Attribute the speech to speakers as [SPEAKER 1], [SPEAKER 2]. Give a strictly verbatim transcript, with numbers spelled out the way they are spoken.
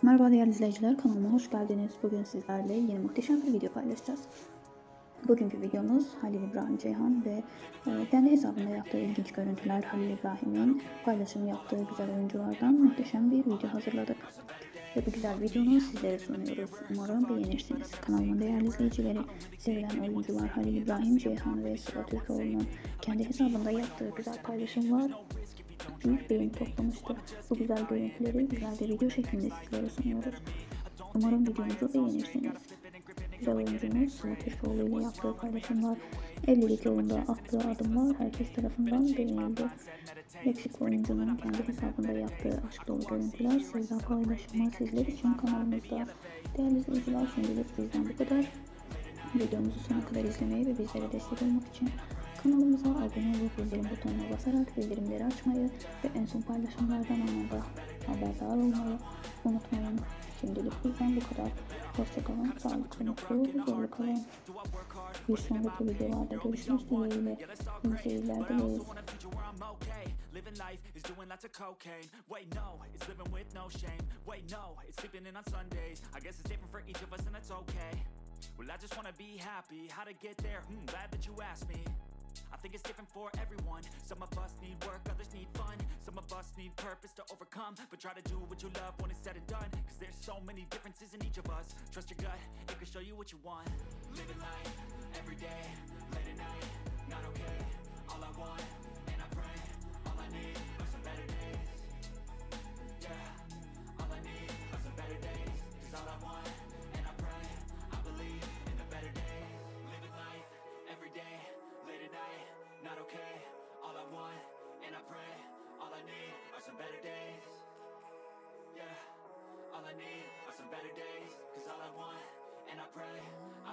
[SPEAKER 1] Merhaba değerli izleyiciler, kanalıma hoş geldiniz. Bugün sizlerle yeni muhteşem bir video paylaşacağız. Bugünkü videomuz Halil İbrahim Ceyhan ve e, kendi hesabında yaptığı ilginç görüntüler, Halil İbrahim'in paylaşım yaptığı güzel oyunculardan muhteşem bir video hazırladık. Ve bu güzel videonu sizlere sunuyoruz. Umarım beğenirsiniz. Kanalımın değerli izleyicileri, sevilen oyuncular Halil İbrahim Ceyhan ve Sıla Türkoğlu'nun kendi hesabında yaptığı güzel paylaşımlar büyük beğeni toplamıştı. Bu güzel görüntüleri güzel bir video şeklinde sizlere sunuyoruz. Umarım videomuzu beğenirsiniz. Güzel oyuncumuz Sıla Türkoğlu ile yaptığı paylaşımlar, evlilik yolunda attığı adımlar herkes tarafından beğenildi. Yakışıklı oyuncunun kendi hesabında yaptığı aşk dolu görüntüler, sevda paylaşımı sizler için kanalımızda. Değerli izleyiciler, şimdilik bizden bu kadar. Videomuzu sona kadar izlemeyi ve bizlere destek olmak için kanalımıza abone olup bildirim butonuna basarak bildirimleri açmayı ve en son paylaşımlardan anında haberdar olmayı unutmayın. Şimdilik bizden bu kadar. Hoşçakalın, sağlıklı, mutlu, huzurlu kalın. Bir sonraki videolarda görüşmek dileğiyle. İyi seyirler dileriz.
[SPEAKER 2] Living life is doing lots of cocaine. Wait, no, it's living with no shame. Wait, no, it's sleeping in on Sundays. I guess it's different for each of us and that's okay. Well, I just wanna be happy. How to get there? Hmm, glad that you asked me. I think it's different for everyone. Some of us need work, others need fun. Some of us need purpose to overcome. But try to do what you love when it's said and done. Cause there's so many differences in each of us. Trust your gut, it can show you what you want. Living life, every day, late at night, not okay. All I want, and I pray, all I need are some better days. Yeah, all I need are some better days. Cause all I want, and I pray, I believe in the better days. Living life, every day, late at night, not okay. All I want, and I pray, all I need are some better days. Yeah, all I need are some better days. Cause all I want, and I pray, I